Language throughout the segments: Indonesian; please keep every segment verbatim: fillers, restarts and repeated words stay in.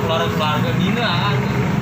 keluarga-keluarga Nina kan.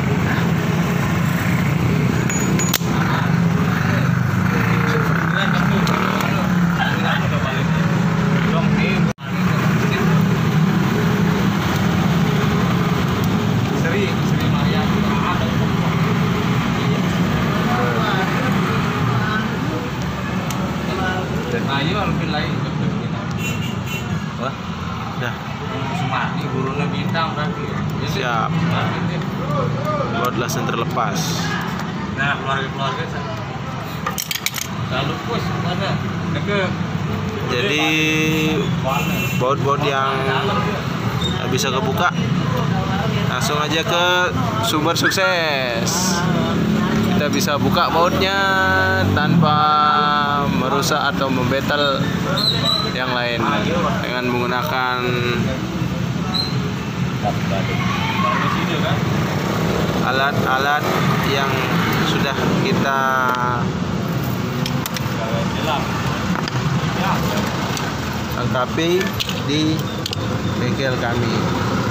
Ayo lebih lain wah Dah. Semati gurunya bintang berarti. Siap. Bautlah yang terlepas. Nah keluarga-keluarga lalu pus mana ke. Jadi baut-baut yang bisa kebuka langsung aja ke sumber sukses. Kita bisa buka bautnya tanpa merusak atau membetel yang lain dengan menggunakan alat-alat yang sudah kita lengkapi di bengkel kami.